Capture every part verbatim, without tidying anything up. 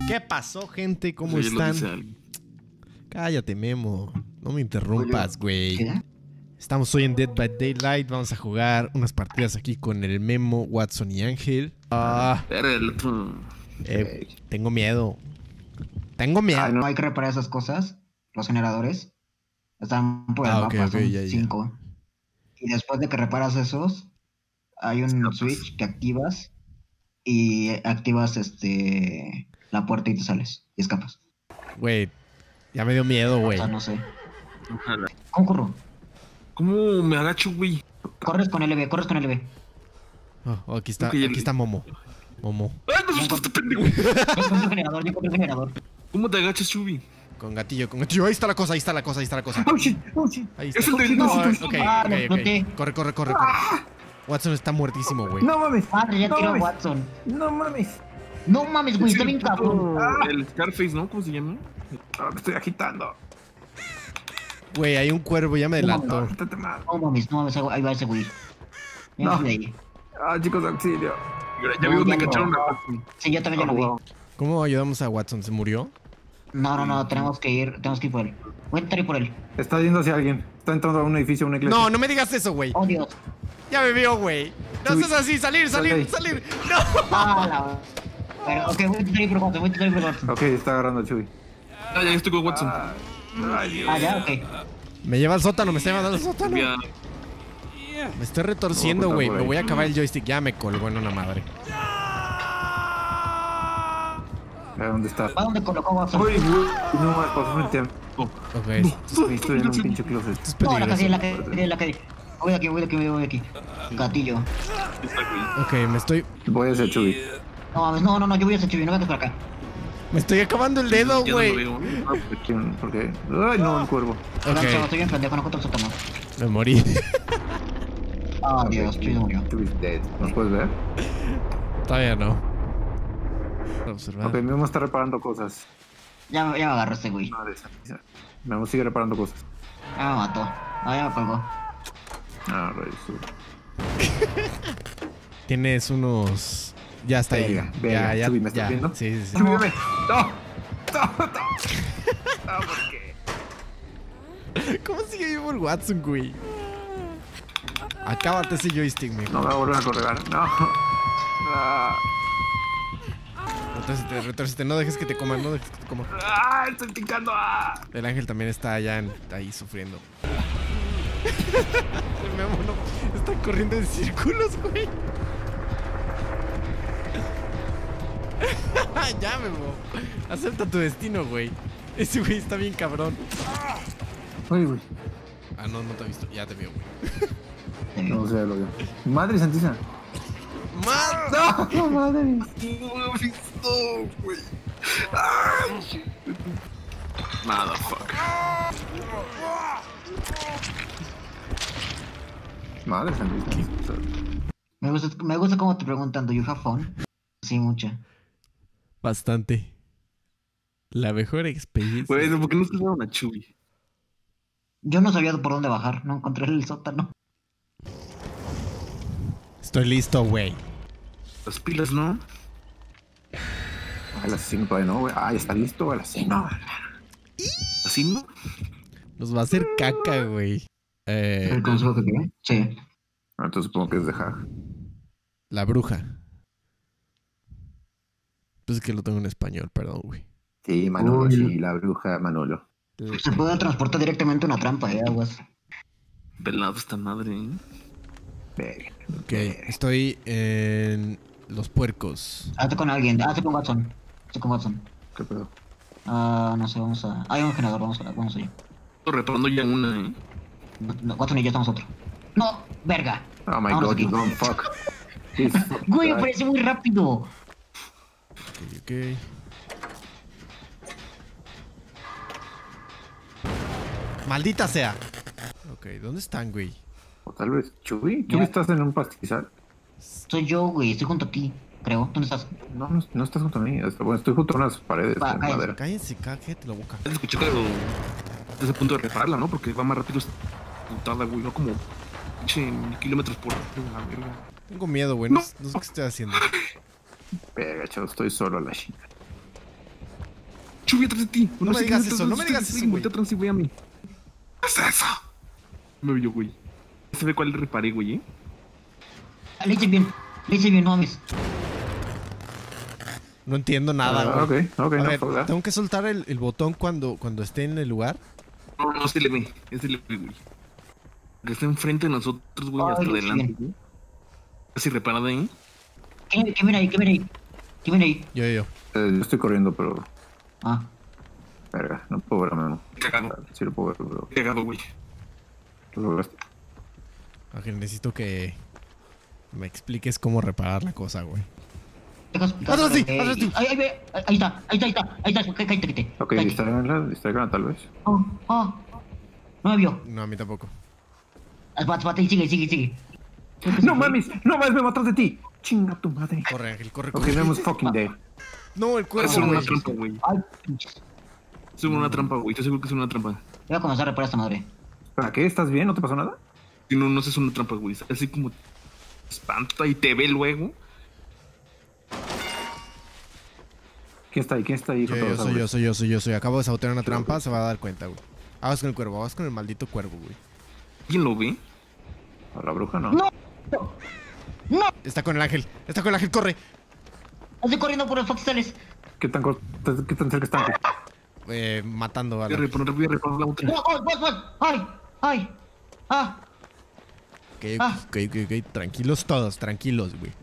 ¿Qué pasó, gente? ¿Cómo sí, están? Cállate, Memo. No me interrumpas, güey. Estamos hoy en Dead by Daylight. Vamos a jugar unas partidas aquí con el Memo, Watson y Ángel. Ah, eh, tengo miedo. Tengo miedo. Ah, no hay que reparar esas cosas. Los generadores están por el ah, mapa, okay, okay, son ya, cinco. Ya. Y después de que reparas esos, hay un switch que activas y activas este la puerta y te sales y escapas. Güey, ya me dio miedo, güey. O sea, no sé. Ojalá. ¿Cómo corro? ¿Cómo me agacho, güey? Corres con L B, corres con L B. Oh, oh, aquí está, okay, aquí está Momo. Momo. ¡Ay, no asustaste, pendejo! Yo compré un generador, yo compré un generador. ¿Cómo te agachas, Chubi? Con gatillo, con gatillo. Ahí está la cosa, ahí está la cosa, ahí está la cosa. Oh shit, oh shit. Ahí está. Es el de... No, No, ok, ok, ah, ok. okay. Corre, corre, corre, corre. Watson está muertísimo, güey. No mames. Madre, ya no tiró a mames. Watson. No mames. No mames, güey, está bien cabrón. Ah, el Scarface, ¿no? ¿Cómo se llama? Ah, me estoy agitando. Güey, hay un cuervo, ya me adelantó. No, quítate mal. No mames, no mames, ahí va ese güey. No. No. Ahí. Ah, chicos, auxilio. Ya vi dónde cacharon a Watson. Sí, yo también ya lo vi. ¿Cómo ayudamos a Watson? ¿Se murió? No, no, no, tenemos que ir, tenemos que ir por él. Voy a entrar y por él. Está yendo hacia alguien. Está entrando a un edificio, a una iglesia. No, no me digas eso, güey. Oh, Dios. Ya me vio, güey. No seas así, salir, salir, salir. No. Ah, la... Pero, ok, voy a entrar y por Watson, voy a entrar y por Watson. Ok, está agarrando a Chuy. Ah, ya estoy con Watson. Ah, ay, Dios. Ah, ya, ok. Me lleva al sótano, me está llevando al sótano. Ya. Me estoy retorciendo, güey. Me voy a acabar el joystick. Ya me colgó en una madre. ¿A dónde está? ¿A dónde colocó Watson? Uy, uy, no, me pasó frente a mí. Oh. Ok. Estoy, estoy en un pinche closet. Esto es No, la calle, peligroso. la calle, la calle. Voy de aquí, voy de aquí, voy de aquí. Gatillo. Ok, me estoy... Voy hacia Chuy. No mames, no, no, no, yo voy a hacer chibi, no vengas por acá. Me estoy acabando el dedo, Ya no güey. lo veo. ¿Por qué? ¿Por qué? Ay, no, un cuervo. Okay. Ok, Estoy bien pendejo, no contra el sótano. me morí. Ah, Dios, Chuy murió. Chuy is dead. ¿Nos puedes ver? Todavía no. Observar. Ok, Memo está reparando cosas. Ya, ya me agarró este güey. Madre santa. Memo sigue reparando cosas. Ya me mató. Ah, ya me colgó. Ah, rey, su. Tienes unos... Ya está ahí. Verga, verga. Ya, ya, Chuy, ¿me estás ya. viendo? Sí, sí, sí. Chuy, dame. No, no, no. No, ¿por qué? ¿Cómo sigue vivo el Watson, güey? Acábate ese joystick, mijo. No me va a volver a correr. No. Ah, Retórcete, retórcete. No dejes que te coman, no dejes que te coman. ah, estoy picando. Ah. El ángel también está allá en, ahí sufriendo. El Memo no, está corriendo en círculos, güey. Ya, Memo. Acepta tu destino, güey. Ese güey está bien cabrón. Uy, uy. Ah, no, no te ha visto. Ya te vio, güey. No sé, lo veo. Madre santísima. ¡Más! No, madre. No lo he visto, güey. Motherfucker. Madre santísima. Me gusta, me gusta cómo te preguntan, ¿do you have fun? Sí, mucha. Bastante. La mejor experiencia. Güey, ¿por qué no se llevaron a Chubi? Yo no sabía por dónde bajar, no encontré el sótano. Estoy listo, güey. Las pilas, ¿no? El asesino todavía no, güey. Ah, ya está listo el asesino. ¿Así no? Nos va a hacer caca, güey. Eh, ¿El consejo que quede? Sí. Ah, entonces supongo que es de Hag. la bruja. Pues es que lo tengo en español, perdón, güey. Sí, Manolo, Uy. sí, la bruja Manolo. Se puede transportar directamente una trampa, eh, aguas. Pelado esta madre, ¿eh? Verga. Ok, estoy en los puercos. Hazte con alguien, hazte con Watson. Hazte con Watson. ¿Qué pedo? Ah, no sé, vamos a... Hay un generador, vamos a... Vamos allá. Estoy reparando ya una, ¿eh? No, Watson y yo estamos otro. ¡No! ¡Verga! Oh my Vámonos god, aquí. you don't fuck. This- Güey, me parece muy rápido. Ok, ok. Maldita sea. Ok, ¿dónde están, güey? O tal vez Chuy. Chuy, Ya. ¿estás en un pastizal? Soy yo, güey, estoy junto a ti, creo. ¿Dónde estás? No, no, no estás junto a mí. Está- Bueno, estoy junto a unas paredes Va, de cállate. madera. Cállense, cállate la boca. Ya te escuché, pero desde el punto de repararla, ¿no? Porque va más rápido esta putada, güey, no como pinche kilómetros por la verga. Tengo miedo, güey. No, No. no sé qué estoy haciendo. Verga, chavo, estoy solo a la chingada. Chubi atrás de ti. No me digas eso, no me digas eso, güey. Atrás y güey a mí. ¿Qué es eso? Me vio, güey. Se ve cuál le reparé, güey, eh. Le hice bien. Le hice bien, no mames. No entiendo nada, Ah, güey. ok, ok, A no ver, jodas. ¿tengo que soltar el, el botón cuando, cuando esté en el lugar? No, no se le ve. Ese le ve, güey. Que está enfrente de nosotros, güey, Ay, hasta sí. adelante, güey. Casi reparada, ¿eh? ¿Quién quién viene ahí? ¿Quién viene ahí? ¿Quién viene ahí? Yo, yo. Eh, yo estoy corriendo, pero... Ah. Verga, no puedo ver a Memo. Cagado. Sí lo puedo ver, pero... Cagado, güey. Lo lograste. Ángel, necesito que me expliques cómo reparar la cosa, güey. Deja explicar. Atrás de ti, Eh, atrás de ti. Ahí, ahí, ahí, ahí está, ahí está, ahí está, ahí está, cállate, cállate. Ok, cállate. distraiganla, distraiganla tal vez. Oh, oh. No me vio. No, a mí tampoco. Espérate, espérate, y sigue, sigue, sigue. ¡No mames! ¡No mames, Memo, atrás de ti! ¡Chinga tu madre! Corre, Ángel, corre, Ok, corre. Memo's fucking dead. No, el cuervo, Es una güey. trampa, güey. Ay, pinches. Es una trampa, güey. Estoy seguro que es una trampa. Voy a comenzar a reparar esta madre. ¿Para qué? ¿Estás bien? ¿No te pasó nada? Si no, no sé, es una trampa, güey. Así como te espanta y te ve luego. ¿Quién está ahí? ¿Quién está ahí? Yo, con yo, todos soy yo, los soy yo, soy yo, soy. Acabo de sabotear una Sí, trampa, ok. se va a dar cuenta, güey. Aguas con el cuervo, aguas con el maldito cuervo, güey. ¿Quién lo ve? ¿A la bruja no? No. No, Está con el ángel, está con el ángel, corre. estoy corriendo por los foxales. ¿Qué tan, cor- qué tan cerca están? Eh, matando a Voy a la... reparar, voy a reparar la otra. ¡Vos, vos, vos, vos! ¡Ay! ¡Ay! ¡Ah! Ok, Ah. ok, ok, ok. Tranquilos todos, tranquilos, güey.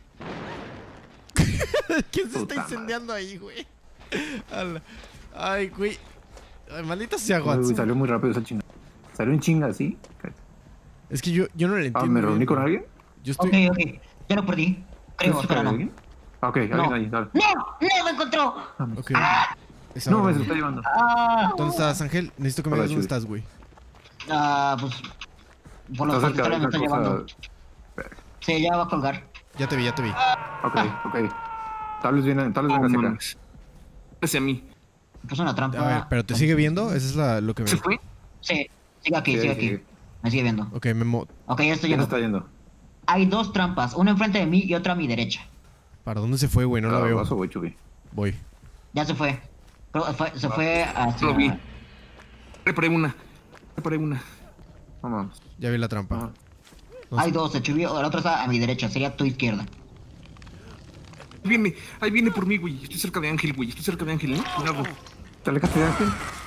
¿Quién se Puta está incendiando ahí, güey? Ala. Ay, güey. Ay, maldita sea, Uy, Watson. salió muy rápido esa chinga. Salió en chinga, ¿sí? Es que yo, yo no le Ah, entiendo. ¿me reuní bien, con güey. alguien? Yo Ok, estoy... ok. Ya lo perdí. Creo, ¿Sí, espera, no. alguien? Ah, ok, alguien No. ahí, dale. ¡No! ¡No me encontró! Ok. Es No, ahora, me se güey. está llevando. ¡Ah! ¿Dónde estás, Ángel? Necesito que me Hola, digas dónde Chuy. estás, güey. Ah, pues. Por los Está cerca de foxales me esa está llevando. cosa. Sí, ya va a colgar. Ya te vi, ya te vi. Ok, ok. Tal vez viene, tal vez No, venga hacia acá. mames. Hacia mí. Puso una trampa. A ver, ¿pero te sigue viendo? Esa es la, lo que me... ¿Se fue? Sí, sigue aquí, Sí, sigue sí. aquí. Me sigue viendo. Ok, Memo... Ok, ya estoy ¿Quién yendo. está yendo? Hay dos trampas, una enfrente de mí y otra a mi derecha. ¿Para dónde se fue, güey? No la Ah, veo. ¿vas o voy, Chubi? Voy. Ya se fue. Creo que fue- se fue hacia. Lo vi. Reparé una. Reparé una. No mames. Ya vi la trampa. Ah. No Hay sé. dos, el chubillo, la otra está a mi derecha, sería tu izquierda. Ahí viene, ahí viene por mí, güey. Estoy cerca de Ángel, güey. Estoy cerca de Ángel, ¿eh? Cuidado. ¿Te alejaste de Ángel?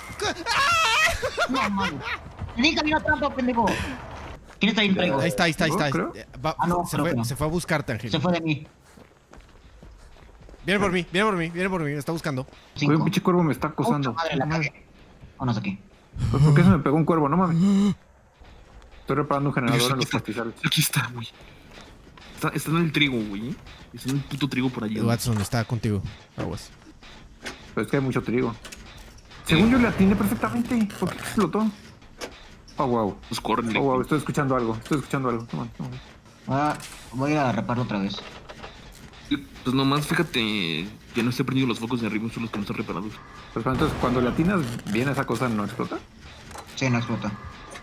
No, mames. Dije que había una trampa, pendejo. ¿Quién está ahí? Ya. Traigo. Ahí está, ahí está, ahí está. ¿No? Creo. Eh, va- Ah, no, se, creo fue, que no. se fue a buscarte, Ángel. Se fue de mí. Viene por mí, viene por mí, viene por mí. Me está buscando. Güey, Cinco. un pinche cuervo me está acosando. Puta madre, la cagué. Vámonos aquí. ¿Por qué se me pegó un cuervo? No mames. Estoy reparando un generador en los pastizales. Aquí está, güey. Está, está en el trigo, güey. Está en el puto trigo por allí. Watson está contigo. Aguas. Pero es que hay mucho trigo. Según yo le atiné perfectamente. ¿Por qué explotó? Oh, wow. Pues corren. Oh, wow. Estoy escuchando algo. Estoy escuchando algo. Toma, toma. Ah, voy a ir a repararlo otra vez. Pues nomás fíjate que no esté prendido los focos de arriba, son los que no están reparados. Pues, entonces, cuando le atinas bien esa cosa, ¿no explota? Sí, no explota.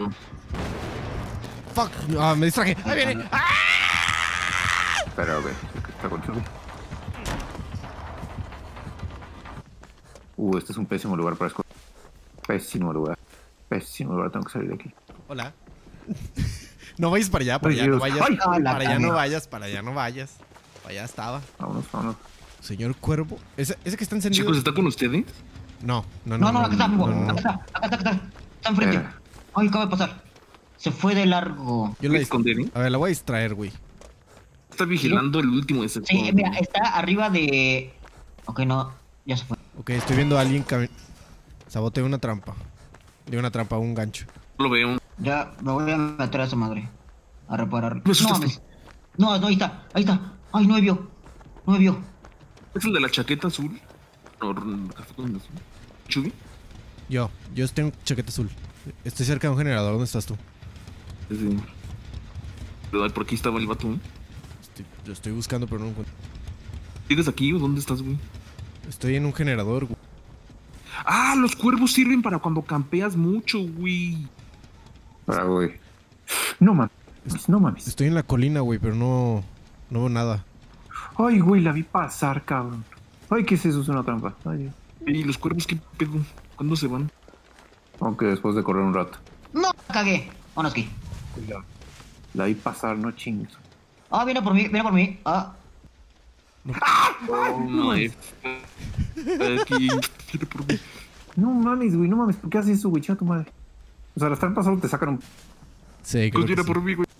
Fuck. Ah, me distraje. Ahí viene. ¡Ah! Pero, ok. Es que está con Chubi. Uh, este es un pésimo lugar para escoger. Pésimo lugar. Pésimo lugar. Tengo que salir de aquí. Hola. No vayas para allá, para Ay, allá no Dios. vayas. Ay, ay, la Para allá no cagué. vayas, para allá no vayas. Para allá estaba. Vámonos, vámonos. Señor Cuervo. ¿Ese, ese que está encendido? Chicos, ¿está con ustedes? No, no, no. No, no, acá está, amigo. no, no. Acá está, acá está, acá está. Está enfrente. Espera. Ay, acaba de pasar. Se fue de largo. Yo Voy la a esconder, ¿eh? A ver, la voy a distraer, güey. Está vigilando el último de ese. Sí, mira, está arriba de. Ok, no, ya se fue. Ok, estoy viendo a alguien cami... Saboteé una trampa. De una trampa, un gancho. Lo veo. Ya me voy a meter a esa madre. A repararlo. Me asustaste. mames. No, no, ahí está, ahí está. Ay, no me vio. No me vio. ¿Es el de la chaqueta azul? No, no, café con azul. ¿Chubi? Yo, yo estoy en chaqueta azul. Estoy cerca de un generador. ¿Dónde estás tú? Es de... Pero por aquí estaba el vato, ¿eh? Estoy, lo estoy buscando, pero no lo encuentro. ¿Sigues aquí o dónde estás, güey? Estoy en un generador, güey. Ah, los cuervos sirven para cuando campeas mucho, güey. Para, güey. No mames. No mames. Estoy en la colina, güey, pero no... No veo nada. Ay, güey, la vi pasar, cabrón. Ay, ¿qué es eso? Es una trampa. Ay, Dios. ¿Y los cuervos qué pedo? ¿Cuándo se van? Aunque después de correr un rato. No, cagué. Vámonos aquí. Cuidado. La vi pasar, no chingues. Ah, viene por mí, viene por mí. Ah. Oh, no, eh. Aquí, viene por mí. No mames, güey, no mames, ¿por qué haces eso, güey? Chica tu madre. O sea, las trampas solo te sacan un... Sí, creo Pues que viene sí. por mí, güey.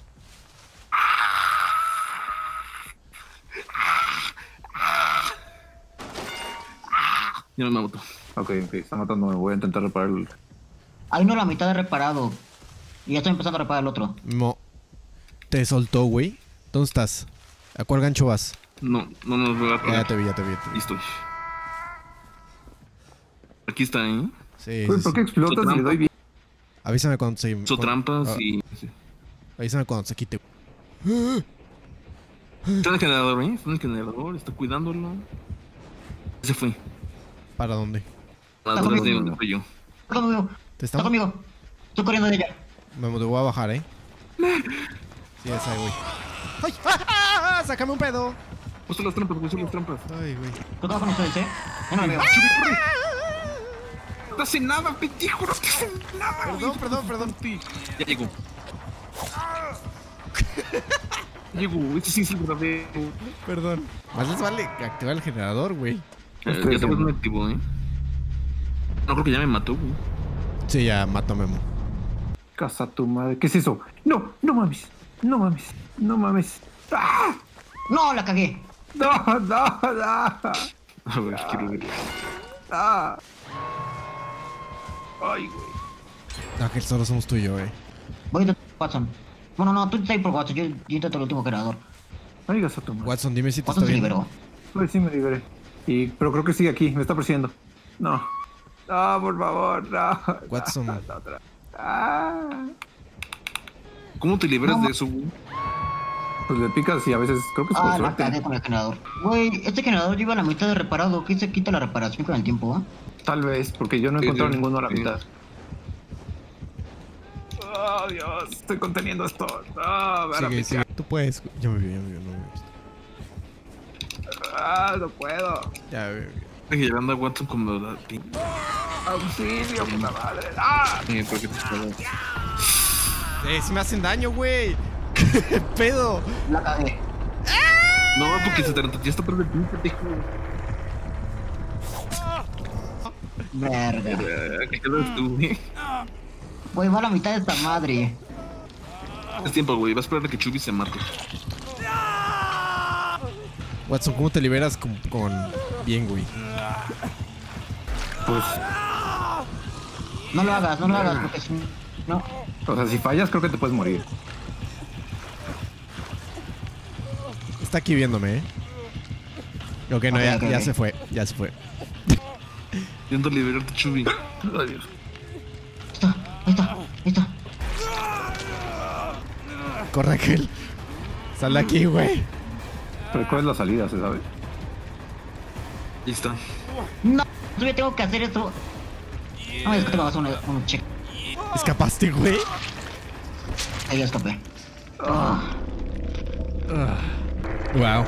Ya me mato. Ok, ok, está matando, me voy a intentar reparar el... Hay uno a la mitad de reparado. Y ya estoy empezando a reparar el otro. No. Te soltó, güey. ¿Dónde estás? ¿A cuál gancho vas? No, no nos voy a Ya, poner. te vi, ya te vi. ya te Ahí vi. estoy. Aquí está, ¿eh? Sí, Güey, sí, ¿por qué sí. explotas Su y le doy bien? Avísame cuando se... Hizo cuando- trampas ah, y... sí. Avísame cuando se quite. Está en el generador, ¿eh? Está en el generador, está cuidándolo. Se fue. ¿Para dónde? Atrás de donde estoy yo. Está conmigo. ¿Te Está estamos? conmigo. Estoy corriendo de ella. Me te voy a bajar, ¿eh? Sí, es ahí, güey. ¡Ay! ¡Ah, ah, ah! ¡Sácame un pedo! Oh, son las trampas, güey, son las trampas. Ay, güey. Creo que va con ustedes, ¿eh? Ya no la veo. Chubi, corre. No te hace nada, pendejo, no te hace nada. Perdón, güey. perdón, perdón. Ya llegó. Ya llegó, este sí es el verdadero. Perdón. Más les vale activar el generador, güey. Eh, Estoy ya te haciendo. me activo, ¿eh? No, creo que ya me mató, güey. Sí, ya mato a Memo. Casa tu madre. ¿Qué es eso? No, no mames. No mames. No mames. ¡Ah! No, la cagué. No, no, no. A ver, quiero ver. Ah. Ay, güey. Ángel, solo somos tú y yo, eh. Voy de Watson. Bueno, no, tú estás ahí por Watson. Yo, yo intento el último generador. Ay, casa tu madre. Watson, dime si te Watson está se viendo. liberó. Pues sí me liberé. Y, pero creo que sigue aquí. Me está persiguiendo. No. No, por favor, no. Watson. No, no, no. Ah. ¿Cómo te liberas No, de eso, güey? Pues le picas y a veces creo que es por Ah, la suerte. cagué con el generador. Güey, este generador lleva la mitad de reparado. ¿Qué se quita la reparación con el tiempo, ah? Tal vez, porque yo no he Sí, encontrado sí, ninguno a la sí. mitad. Oh, Dios, estoy conteniendo esto. Ah, me van a Sigue, picar. sigue. Tú puedes. Ya me vi, ya me vi, no me he visto. Ah, no puedo. Ya me vi. Estoy llevando a Watson como la... Sí, Auxilio, puta madre. Ah. creo que te está... Eh, si me hacen daño, güey. ¿Qué pedo? La cagué. No, porque se te ya está perdiendo el pinche tejo. Verga. ¿Qué quedas tú, güey? Güey, va a la mitad de esta madre. Es tiempo, güey. Va a esperar a que Chubby se mate. Watson, ¿cómo te liberas con, con... bien, güey? Pues, No lo hagas, no lo hagas, porque si no. o sea, si fallas, creo que te puedes morir. Está aquí viéndome, eh. Ok, no, Ok, ya, ok, ya ok. se fue. Ya se fue. Intento liberarte, Chubby. Ay, Dios. Ahí está, ahí está, ahí está. Corre, Ángel. Sal de aquí, güey. Pero ¿cuál es la salida, se sabe? Ahí está. No, todavía tengo que hacer esto. No, es que te vas a un, un check. ¿Escapaste, güey? Ahí escapé. Wow.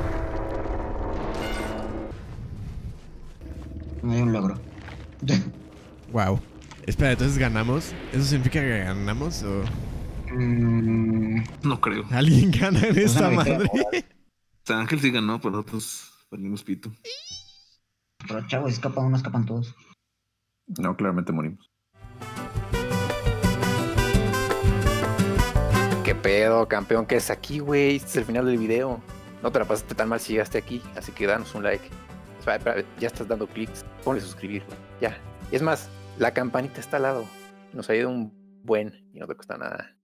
Me dio un logro. Wow. Espera, entonces ganamos. ¿Eso significa que ganamos o Mm, No creo. alguien gana en esta una madre? victoria. O sea, Ángel sí ganó, pero nosotros valimos pito. Pero chavo, escapa uno, escapan todos. No, claramente morimos. ¿Qué pedo, campeón? ¿Qué es aquí, güey? Este es el final del video. No te la pasaste tan mal si llegaste aquí, así que danos un like. Espera, espera, ya estás dando clics. Ponle suscribir, güey. Ya. Es más, la campanita está al lado. Nos ha ido un buen y no te cuesta nada.